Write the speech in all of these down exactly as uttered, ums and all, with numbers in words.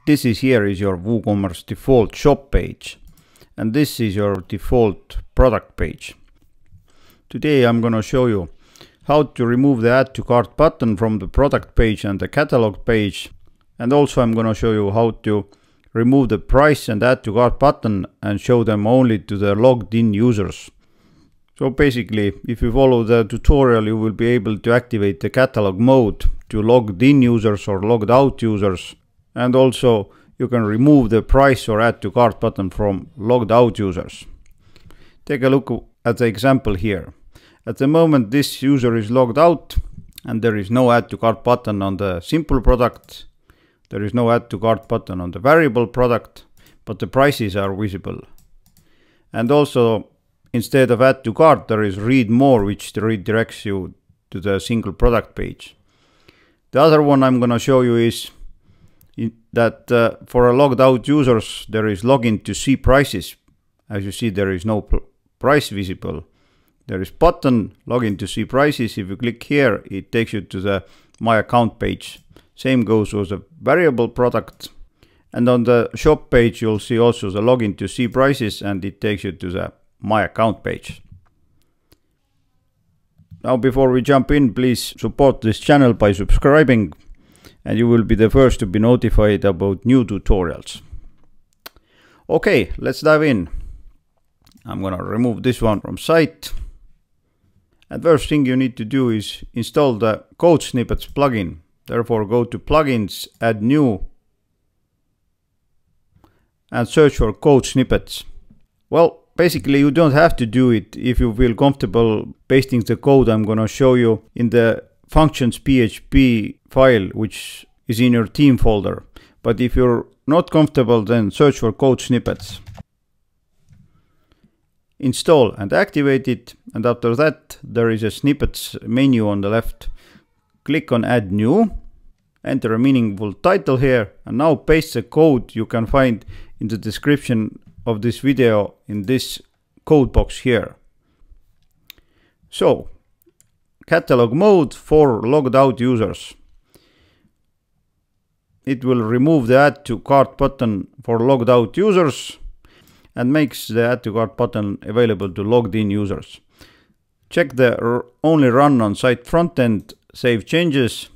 This is here is your WooCommerce default shop page, and this is your default product page. Today I'm going to show you how to remove the add to cart button from the product page and the catalog page, and also I'm going to show you how to remove the price and add to cart button and show them only to the logged in users. So basically, if you follow the tutorial, you will be able to activate the catalog mode to logged in users or logged out users. And also you can remove the price or add to cart button from logged out users. Take a look at the example here. At the moment this user is logged out and there is no add to cart button on the simple product. There is no add to cart button on the variable product, but the prices are visible. And also instead of add to cart there is read more, which redirects you to the single product page. The other one I'm going to show you is that uh, for a logged out users there is login to see prices. As you see, there is no price visible. There is button login to see prices. If you click here, it takes you to the my account page. Same goes with the variable product. And on the shop page you'll see also the login to see prices, and it takes you to the my account page. Now before we jump in, please support this channel by subscribing, and you will be the first to be notified about new tutorials. Okay, let's dive in. I'm gonna remove this one from site. And first thing you need to do is install the code snippets plugin. Therefore go to plugins, add new, and search for code snippets. Well, basically you don't have to do it if you feel comfortable pasting the code I'm gonna show you in the functions P H P file, which is in your theme folder. But if you're not comfortable, then search for code snippets. Install and activate it, and after that there is a snippets menu on the left. Click on add new, enter a meaningful title here, and now paste the code you can find in the description of this video in this code box here. So, catalog mode for logged out users. It will remove the add to cart button for logged out users and makes the add to cart button available to logged in users. Check the only run on site frontend, save changes,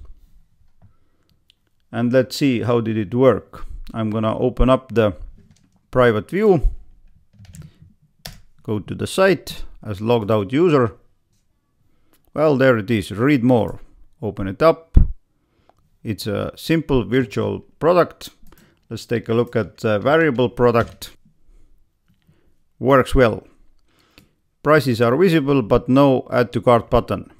and let's see how did it work. I'm gonna open up the private view, go to the site as logged out user. Well, there it is, read more. Open it up. It's a simple virtual product. Let's take a look at the variable product. Works well. Prices are visible but no add to cart button.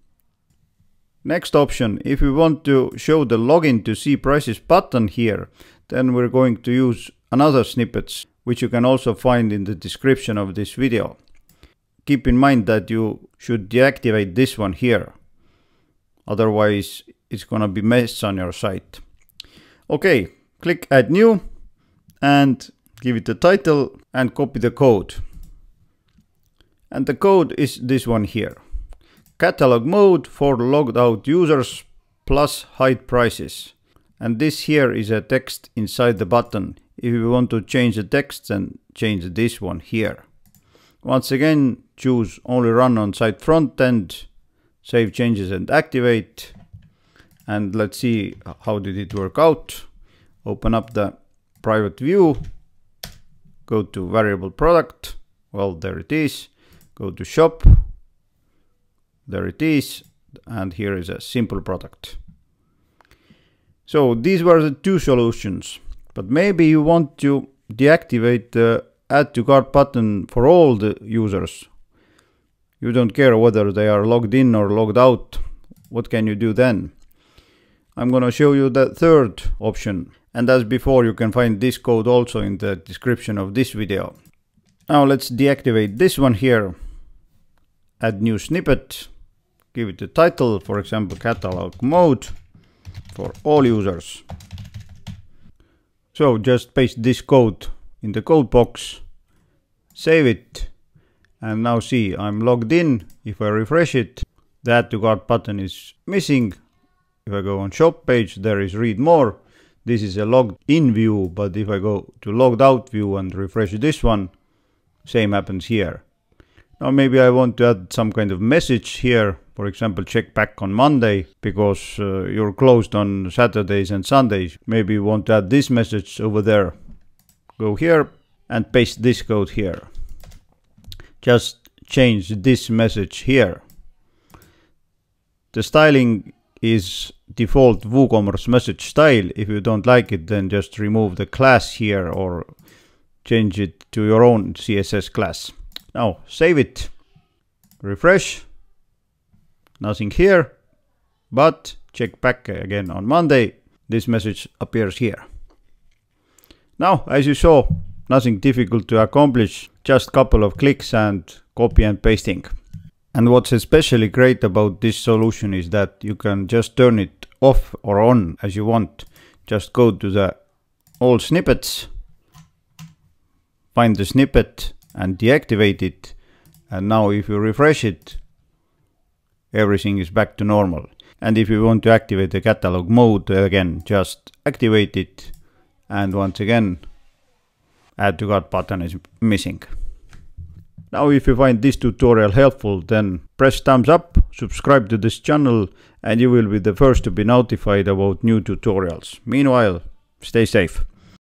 Next option, if we want to show the login to see prices button here, then we're going to use another snippets, which you can also find in the description of this video. Keep in mind that you should deactivate this one here. Otherwise it's gonna be mess on your site. Okay, click add new and give it a title and copy the code. And the code is this one here. Catalog mode for logged out users plus hide prices. And this here is a text inside the button. If you want to change the text, then change this one here. Once again, choose only run on site frontend, save changes and activate. And let's see how did it work out. Open up the private view, go to variable product. Well, there it is. Go to shop. There it is. And here is a simple product. So these were the two solutions. But maybe you want to deactivate the add to cart button for all the users. You don't care whether they are logged in or logged out. What can you do then? I'm gonna show you the third option. And as before, you can find this code also in the description of this video. Now let's deactivate this one here. Add new snippet. Give it a title, for example, catalog mode for all users. So just paste this code in the code box, save it, and now see I'm logged in. If I refresh it, the add to cart button is missing. If I go on shop page, there is read more. This is a logged in view, but if I go to logged out view and refresh this one, same happens here. Now maybe I want to add some kind of message here. For example, check back on Monday because uh, you're closed on Saturdays and Sundays. Maybe you want to add this message over there. Go here and paste this code here. Just change this message here. The styling is default WooCommerce message style. If you don't like it, then just remove the class here or change it to your own C S S class. Now save it, refresh, nothing here, but check back again on Monday, this message appears here. Now, as you saw, nothing difficult to accomplish, just a couple of clicks and copy and pasting. And what's especially great about this solution is that you can just turn it off or on as you want. Just go to the all snippets, find the snippet and deactivate it. And now if you refresh it, everything is back to normal. And if you want to activate the catalog mode, again, just activate it. And once again, add to cart button is missing. Now, if you find this tutorial helpful, then press thumbs up, subscribe to this channel, and you will be the first to be notified about new tutorials. Meanwhile, stay safe.